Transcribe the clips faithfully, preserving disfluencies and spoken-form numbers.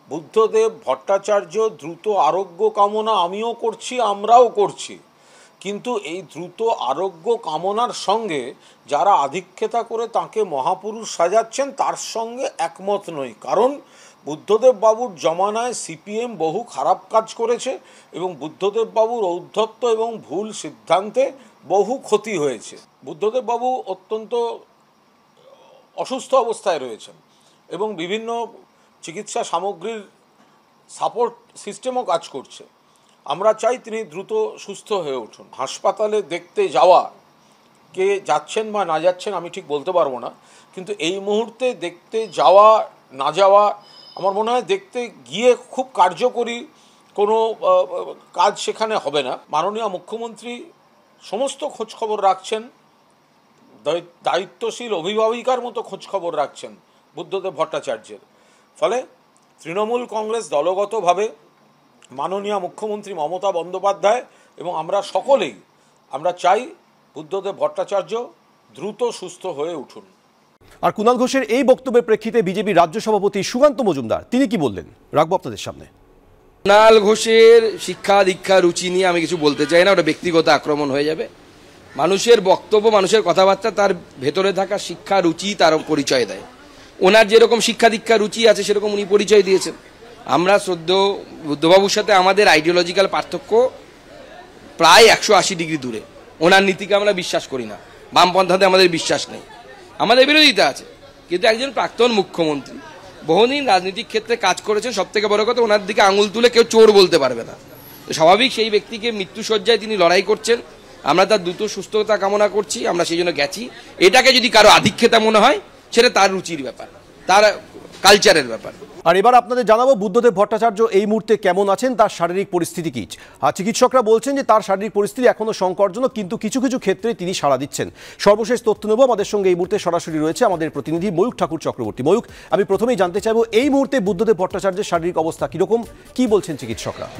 বুদ্ধদেব ভট্টাচার্য দ্রুত আরোগ্য কামনা আমিও করছি, আমরাও করছি, কিন্তু এই দ্রুত আরোগ্য কামনার সঙ্গে যারা আধিক্যতা করে তাকে মহাপুরুষ সাজাচ্ছেন তার সঙ্গে একমত নই। কারণ বুদ্ধদেব বাবুর জমানায় সিপিএম বহু খারাপ কাজ করেছে এবং বুদ্ধদেব বাবুর ঔদ্ধত্য এবং ভুল সিদ্ধান্তে বহু ক্ষতি হয়েছে। বুদ্ধদেব বাবু অত্যন্ত অসুস্থ অবস্থায় রয়েছেন এবং বিভিন্ন চিকিৎসা সামগ্রীর সাপোর্ট সিস্টেমও কাজ করছে। আমরা চাই তিনি দ্রুত সুস্থ হয়ে উঠুন। হাসপাতালে দেখতে যাওয়া, কে যাচ্ছেন বা না যাচ্ছেন আমি ঠিক বলতে পারবো না, কিন্তু এই মুহূর্তে দেখতে যাওয়া না যাওয়া আমার মনে হয় দেখতে গিয়ে খুব কার্যকরী কোনো কাজ সেখানে হবে না। মাননীয় মুখ্যমন্ত্রী সমস্ত খোঁজখবর রাখছেন, দায়িত্বশীল অভিভাবিকার মতো খোঁজখবর রাখছেন বুদ্ধদেব ভট্টাচার্যের। ফলে তৃণমূল কংগ্রেস দলগতভাবে মাননীয় মুখ্যমন্ত্রী মমতা বন্দ্যোপাধ্যায় এবং আমরা সকলেই আমরা চাই বুদ্ধদেব ভট্টাচার্য দ্রুত সুস্থ হয়ে উঠুন। আর কুণাল ঘোষের এই বক্তব্যের প্রেক্ষিতে বিজেপি রাজ্য সভাপতি সুকান্ত মজুমদার তিনি কি বললেন রাখবো আপনাদের সামনে। কুণাল ঘোষের শিক্ষা দীক্ষা রুচি নিয়ে আমি কিছু বলতে চাই না, ওটা ব্যক্তিগত আক্রমণ হয়ে যাবে। মানুষের বক্তব্য, মানুষের কথাবার্তা তার ভেতরে থাকা শিক্ষা রুচি তার পরিচয় দেয়। ওনার যেরকম শিক্ষা দীক্ষা রুচি আছে সেরকম উনি পরিচয় দিয়েছেন। আমরা শ্রদ্ধেয় বুদ্ধবাবুর সাথে আমাদের আইডিওলজিক্যাল পার্থক্য প্রায় একশো আশি ডিগ্রি দূরে। ওনার নীতিকে আমরা বিশ্বাস করি না, বামপন্থাতে আমাদের বিশ্বাস নেই, আমাদের বিরোধিতা আছে। কিন্তু একজন প্রাক্তন মুখ্যমন্ত্রী বহুদিন রাজনৈতিক ক্ষেত্রে কাজ করেছেন, সব থেকে বড় কথা ওনার দিকে আঙুল তুলে কেউ চোর বলতে পারবে না। তো স্বাভাবিক সেই ব্যক্তিকে মৃত্যুসজ্জায় তিনি লড়াই করছেন, আমরা তার দ্রুত সুস্থতা কামনা করছি, আমরা সেই জন্য গেছি। এটাকে যদি কারো আধিক্যতা মনে হয় সেটা তার রুচির ব্যাপার, তার কালচারের ব্যাপার। আর এবার আপনাদের জানাবো বুদ্ধদেব ভট্টাচার্য এই মুহূর্তে কেমন আছেন, তার শারীরিক পরিস্থিতি কি। আর চিকিৎসকরা বলছেন যে তার শারীরিক পরিস্থিতি এখনো সংকটজনক, কিন্তু কিছু কিছু ক্ষেত্রে তিনি সাড়া দিচ্ছেন। সর্বশেষ তথ্য নেব, আমাদের সঙ্গে এই মুহূর্তে সরাসরি রয়েছে আমাদের প্রতিনিধি ময়ূক ঠাকুর চক্রবর্তী। ময়ূক, আমি প্রথমেই জানতে চাইবো এই মুহূর্তে বুদ্ধদেব ভট্টাচার্যের শারীরিক অবস্থা কিরকম, কি বলছেন চিকিৎসকরা?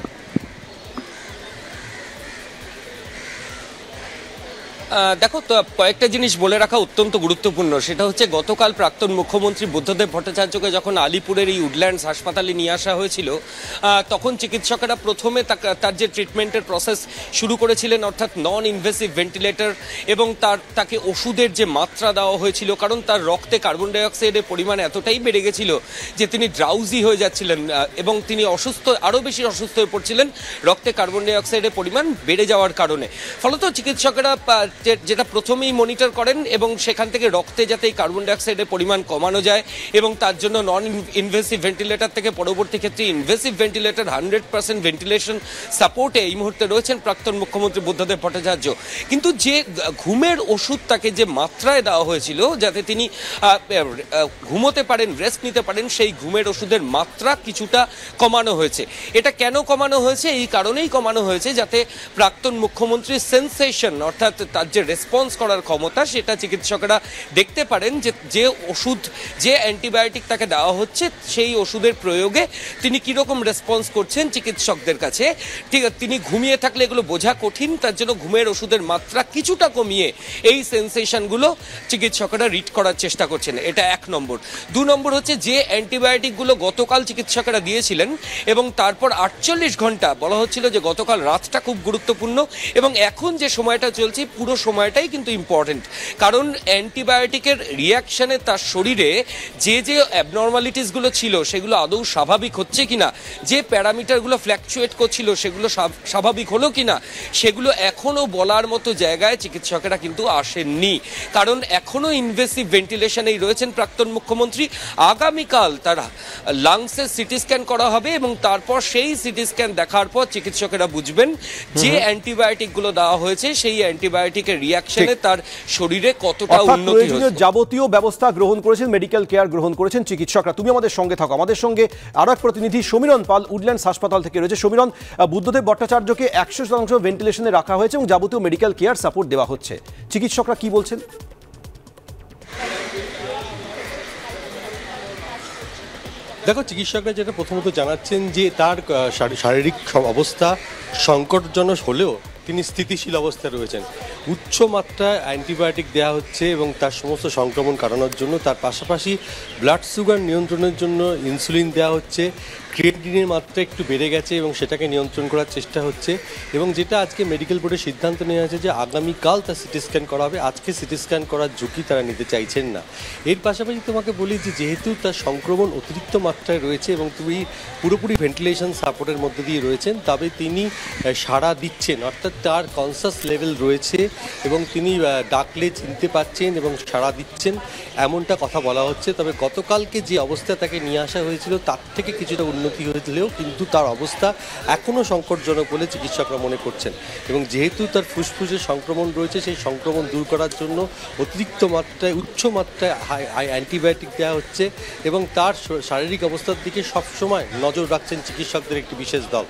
দেখো, কয়েকটা জিনিস বলে রাখা অত্যন্ত গুরুত্বপূর্ণ। সেটা হচ্ছে গতকাল প্রাক্তন মুখ্যমন্ত্রী বুদ্ধদেব ভট্টাচার্যকে যখন আলিপুরের এই উডল্যান্ডস হাসপাতালে নিয়ে আসা হয়েছিল, তখন চিকিৎসকেরা প্রথমে তার যে ট্রিটমেন্টের প্রসেস শুরু করেছিলেন, অর্থাৎ নন ইনভেসিভ ভেন্টিলেটর, এবং তার তাকে ওষুধের যে মাত্রা দেওয়া হয়েছিল, কারণ তার রক্তে কার্বন ডাইঅক্সাইডের পরিমাণ এতটাই বেড়ে গেছিল যে তিনি ড্রাউজি হয়ে যাচ্ছিলেন এবং তিনি অসুস্থ, আরও বেশি অসুস্থ হয়ে পড়ছিলেন রক্তে কার্বন ডাইঅক্সাইডের পরিমাণ বেড়ে যাওয়ার কারণে। ফলত চিকিৎসকেরা যেটা প্রথমেই মনিটর করেন এবং সেখান থেকে রক্তে যাতে এই কার্বন ডাইঅক্সাইডের পরিমাণ কমানো যায় এবং তার জন্য নন ইনভেসিভ ভেন্টিলেটর থেকে পরবর্তী ক্ষেত্রে invasive ventilator hundred percent ventilation সাপোর্টে এই মুহূর্তে রয়েছেন প্রাক্তন মুখ্যমন্ত্রী বুদ্ধদেব ভট্টাচার্য। কিন্তু যে ঘুমের ওষুধ তাকে যে মাত্রায় দেওয়া হয়েছিল যাতে তিনি ঘুমোতে পারেন, রেস্ট নিতে পারেন, সেই ঘুমের ওষুধের মাত্রা কিছুটা কমানো হয়েছে। এটা কেন কমানো হয়েছে? এই কারণেই কমানো হয়েছে যাতে প্রাক্তন মুখ্যমন্ত্রীর সেন্সেশন, অর্থাৎ তার যে রেসপন্স করার ক্ষমতা, সেটা চিকিৎসকরা দেখতে পারেন যে যে ওষুধ, যে অ্যান্টিবায়োটিক তাকে দেওয়া হচ্ছে সেই ওষুধের প্রয়োগে তিনি কীরকম রেসপন্স করছেন চিকিৎসকদের কাছে। ঠিক, তিনি ঘুমিয়ে থাকলে এগুলো বোঝা কঠিন, তার জন্য ঘুমের ওষুধের মাত্রা কিছুটা কমিয়ে এই সেন্সেশনগুলো চিকিৎসকরা রিড করার চেষ্টা করছেন। এটা এক নম্বর। দু নম্বর হচ্ছে যে অ্যান্টিবায়োটিকগুলো গতকাল চিকিৎসকরা দিয়েছিলেন এবং তারপর আটচল্লিশ ঘন্টা বলা হচ্ছিল যে গতকাল রাতটা খুব গুরুত্বপূর্ণ এবং এখন যে সময়টা চলছে পুরো সময়টাই কিন্তু ইম্পর্টেন্ট, কারণ অ্যান্টিবায়োটিকের রিয়াকশানে তার শরীরে যে যে অ্যাবনর্মালিটিসগুলো ছিল সেগুলো আদৌ স্বাভাবিক হচ্ছে কিনা, যে প্যারামিটারগুলো ফ্ল্যাকচুয়েট করছিল সেগুলো স্বাভাবিক হলো কিনা, সেগুলো এখনও বলার মতো জায়গায় চিকিৎসকেরা কিন্তু আসেননি, কারণ এখনও ইনভেসিভ ভেন্টিলেশনেই রয়েছেন প্রাক্তন মুখ্যমন্ত্রী। আগামীকাল তার লাংসের সিটি স্ক্যান করা হবে এবং তারপর সেই সিটি স্ক্যান দেখার পর চিকিৎসকেরা বুঝবেন যে অ্যান্টিবায়োটিকগুলো দেওয়া হয়েছে সেই অ্যান্টিবায়োটিকের রিয়াকশনে তার শরীরে কতটা উন্নতি হয়েছে। যাবতীয় ব্যবস্থা গ্রহণ করেছেন, মেডিকেল কেয়ার গ্রহণ করেছেন চিকিৎসকরা। তুমি আমাদের সঙ্গে থাকো, আমাদের সঙ্গে আরো এক প্রতিনিধি সমীরণ পাল উডল্যান্ডস হাসপাতাল থেকে রয়েছে। সমীরণ, বুদ্ধদেব ভট্টাচার্যকে একশো শতাংশ ভেন্টিলেশনে রাখা হয়েছে এবং যাবতীয় মেডিকেল কেয়ার সাপোর্ট দেওয়া হচ্ছে, চিকিৎসকরা কি বলছেন? দেখো, চিকিৎসকরা যেটা প্রথমত জানাচ্ছেন যে তার শারীরিক অবস্থা সংকটজনক হলেও তিনি স্থিতিশীল অবস্থায় রয়েছেন। উচ্চ মাত্রায় অ্যান্টিবায়োটিক দেওয়া হচ্ছে এবং তার সমস্ত সংক্রমণ কাটানোর জন্য, তার পাশাপাশি ব্লাড সুগার নিয়ন্ত্রণের জন্য ইনসুলিন দেওয়া হচ্ছে। ক্রিয়েটিনিনের মাত্রা একটু বেড়ে গেছে এবং সেটাকে নিয়ন্ত্রণ করার চেষ্টা হচ্ছে। এবং যেটা আজকে মেডিকেল বোর্ডের সিদ্ধান্ত নেওয়া হয়েছে যে আগামীকাল তার সিটি স্ক্যান করা হবে, আজকে সিটি স্ক্যান করার ঝুঁকি তারা নিতে চাইছেন না। এর পাশাপাশি তোমাকে বলি যে যেহেতু তার সংক্রমণ অতিরিক্ত মাত্রায় রয়েছে এবং তুমি পুরোপুরি ভেন্টিলেশন সাপোর্টের মধ্যে দিয়ে রয়েছেন, তবে তিনি সাড়া দিচ্ছেন, অর্থাৎ তার কনসাস লেভেল রয়েছে এবং তিনি ডাকলে চিনতে পাচ্ছেন এবং সাড়া দিচ্ছেন, এমনটা কথা বলা হচ্ছে। তবে গতকালকে যে অবস্থা তাকে নিয়ে আসা হয়েছিল তার থেকে কিছুটা উন্নতি হয়েছিলেও কিন্তু তার অবস্থা এখনও সংকটজনক বলে চিকিৎসকরা মনে করছেন। এবং যেহেতু তার ফুসফুসের সংক্রমণ রয়েছে, সেই সংক্রমণ দূর করার জন্য অতিরিক্ত মাত্রায় উচ্চ মাত্রায় অ্যান্টিবায়োটিক দেওয়া হচ্ছে এবং তার শারীরিক অবস্থার দিকে সবসময় নজর রাখছেন চিকিৎসকদের একটি বিশেষ দল।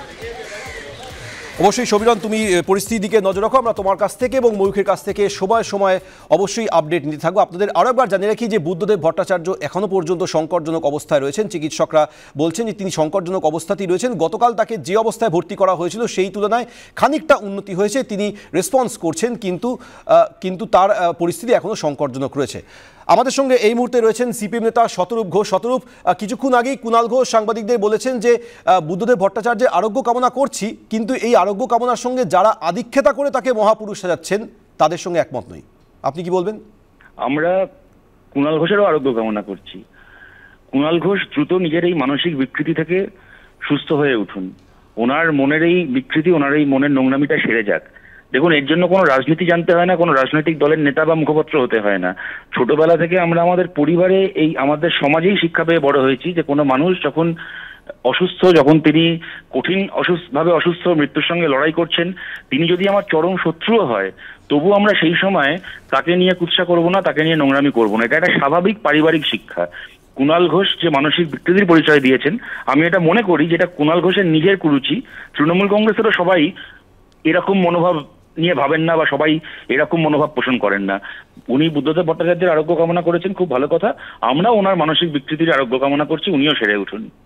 অবশ্যই সমীরণ, তুমি পরিস্থিতির দিকে নজর রাখো, আমরা তোমার কাছ থেকে এবং ময়ূখের কাছ থেকে সময় সময় অবশ্যই আপডেট নিতে থাকবো। আপনাদের আরও একবার জানিয়ে রাখি যে বুদ্ধদেব ভট্টাচার্য এখনও পর্যন্ত সংকটজনক অবস্থায় রয়েছেন। চিকিৎসকরা বলছেন যে তিনি সংকটজনক অবস্থাতেই রয়েছেন। গতকাল তাকে যে অবস্থায় ভর্তি করা হয়েছিল সেই তুলনায় খানিকটা উন্নতি হয়েছে, তিনি রেসপন্স করছেন, কিন্তু কিন্তু তার পরিস্থিতি এখনও সংকটজনক রয়েছে। আমাদের সঙ্গে এই মুহূর্তে রয়েছেন সিপিএম নেতা শতরূপ ঘোষ। শতরূপ, কিছুক্ষণ আগেই কুণাল ঘোষ সাংবাদিকদের বলেছেন যে বুদ্ধদেব ভট্টাচার্যের আরোগ্য কামনা করছি, কিন্তু এই আরোগ্য কামনার সঙ্গে যারা আদিক্ষেতা করে তাকে মহাপুরুষ সাজাচ্ছেন তাদের সঙ্গে একমত নই। আপনি কি বলবেন? আমরা কুণাল ঘোষেরও আরোগ্য কামনা করছি। কুণাল ঘোষ দ্রুত নিজের এই মানসিক বিকৃতি থেকে সুস্থ হয়ে উঠুন। ওনার মনের এই বিকৃতি, ওনার এই মনের নোংরামিটা সেরে যাক। দেখুন, এর জন্য কোনো রাজনীতি জানতে হয় না, কোনো রাজনৈতিক দলের নেতা বা মুখপাত্র হতে হয় না। ছোটবেলা থেকে আমরা আমাদের পরিবারে, এই আমাদের সমাজেই শিক্ষা পেয়ে বড় হয়েছি যে কোনো মানুষ যখন অসুস্থ, যখন তিনি কঠিন অসুস্থ ভাবে অসুস্থ মৃত্যুর সঙ্গে লড়াই করছেন, তিনি যদি আমার চরম শত্রুও হয়, তবু আমরা সেই সময় তাকে নিয়ে কুৎসা করবো না, তাকে নিয়ে নোংরামি করবো না। এটা একটা স্বাভাবিক পারিবারিক শিক্ষা। কুণাল ঘোষ যে মানসিক বিকৃতির পরিচয় দিয়েছেন, আমি এটা মনে করি যেটা কুণাল ঘোষের নিজের কুরুচি। তৃণমূল কংগ্রেসেরও সবাই এরকম মনোভাব নিয়ে ভাবেন না বা সবাই এরকম মনোভাব পোষণ করেন না। উনি বুদ্ধদেব ভট্টাচার্যের আরোগ্য কামনা করেছেন, খুব ভালো কথা। আমরা ওনার মানসিক বিকৃতির আরোগ্য কামনা করছি, উনিও সেরে উঠুন।